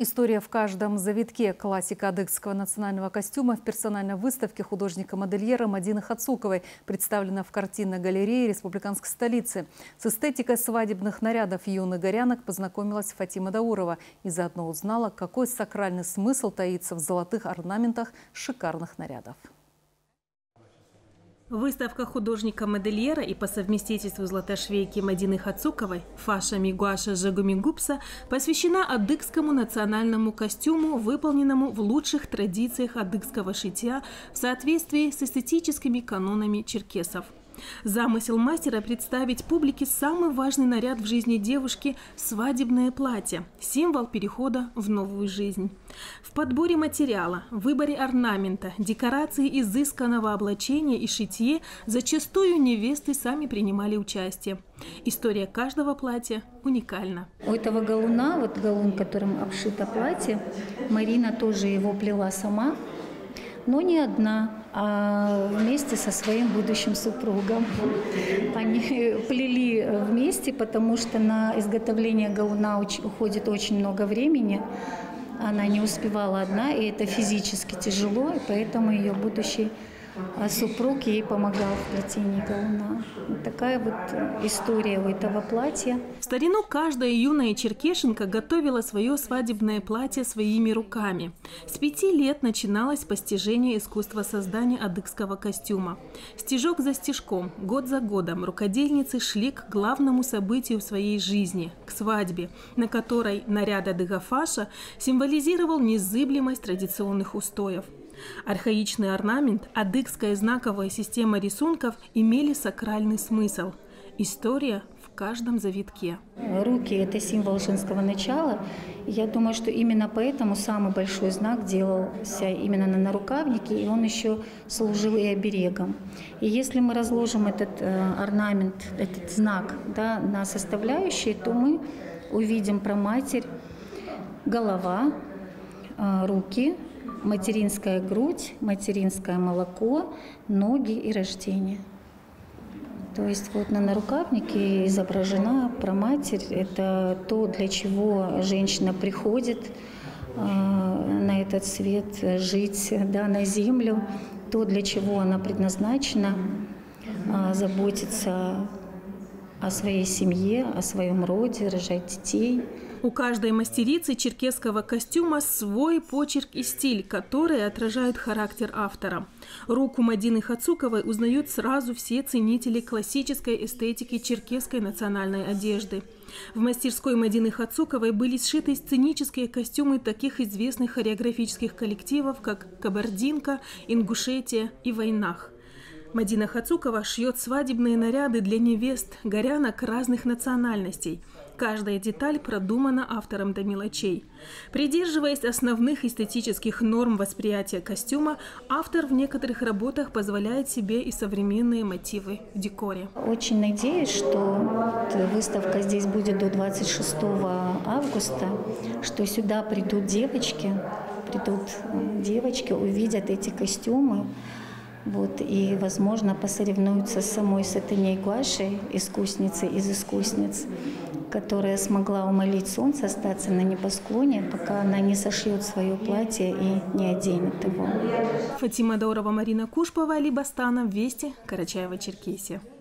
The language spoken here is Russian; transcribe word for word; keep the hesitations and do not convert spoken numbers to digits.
История в каждом завитке. Классика адыгского национального костюма в персональной выставке художника-модельера Мадины Хацуковой представлена в картинной галерее республиканской столицы. С эстетикой свадебных нарядов юных горянок познакомилась Фатима Даурова и заодно узнала, какой сакральный смысл таится в золотых орнаментах шикарных нарядов. Выставка художника-модельера и по совместительству златошвейки Мадины Хацуковой «Фаша Мигуаша Жагумигупса» посвящена адыгскому национальному костюму, выполненному в лучших традициях адыгского шитья в соответствии с эстетическими канонами черкесов. Замысел мастера – представить публике самый важный наряд в жизни девушки – свадебное платье, символ перехода в новую жизнь. В подборе материала, выборе орнамента, декорации изысканного облачения и шитье зачастую невесты сами принимали участие. История каждого платья уникальна. У этого галуна, вот галун, которым обшито платье, Марина тоже его плела сама. Но не одна, а вместе со своим будущим супругом. Они плели вместе, потому что на изготовление галуна уходит очень много времени. Она не успевала одна, и это физически тяжело, и поэтому ее будущий супруг ей помогал в плетении галуна. Вот такая вот история у этого платья. В старину каждая юная черкешенка готовила свое свадебное платье своими руками. С пяти лет начиналось постижение искусства создания адыгского костюма. Стежок за стежком, год за годом рукодельницы шли к главному событию в своей жизни – к свадьбе, на которой наряд адыга-фаша символизировал незыблемость традиционных устоев. Архаичный орнамент, адыгская знаковая система рисунков имели сакральный смысл. История в каждом завитке. Руки – это символ женского начала. Я думаю, что именно поэтому самый большой знак делался именно на нарукавнике, и он еще служил и оберегом. И если мы разложим этот э, орнамент, этот знак, да, на составляющие, то мы увидим проматерь, голова, э, руки, материнская грудь, материнское молоко, ноги и рождение. То есть вот на нарукавнике изображена проматерь. Это то, для чего женщина приходит э, на этот свет жить, да, на землю. То, для чего она предназначена, э, заботиться о своей семье, о своем роде, рожать детей. У каждой мастерицы черкесского костюма свой почерк и стиль, которые отражают характер автора. Руку Мадины Хацуковой узнают сразу все ценители классической эстетики черкесской национальной одежды. В мастерской Мадины Хацуковой были сшиты сценические костюмы таких известных хореографических коллективов, как «Кабардинка», «Ингушетия» и «Войнах». Мадина Хацукова шьет свадебные наряды для невест, горянок разных национальностей. Каждая деталь продумана автором до мелочей. Придерживаясь основных эстетических норм восприятия костюма, автор в некоторых работах позволяет себе и современные мотивы в декоре. Очень надеюсь, что выставка здесь будет до двадцать шестого августа, что сюда придут девочки, придут девочки, увидят эти костюмы. Вот, и, возможно, посоревнуются с самой Сатыней Гуашей, искусницей из искусниц, которая смогла умолить солнце остаться на небосклоне, пока она не сошьет свое платье и не оденет его. Фатима Даурова, Марина Кушпова, Алибастана, Вести, Карачаево-Черкесия.